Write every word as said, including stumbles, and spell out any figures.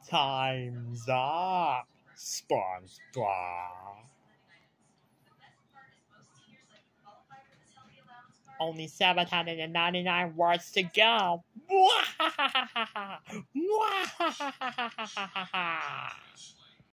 Time's up, SpongeBob. Only seven hundred ninety-nine words to go.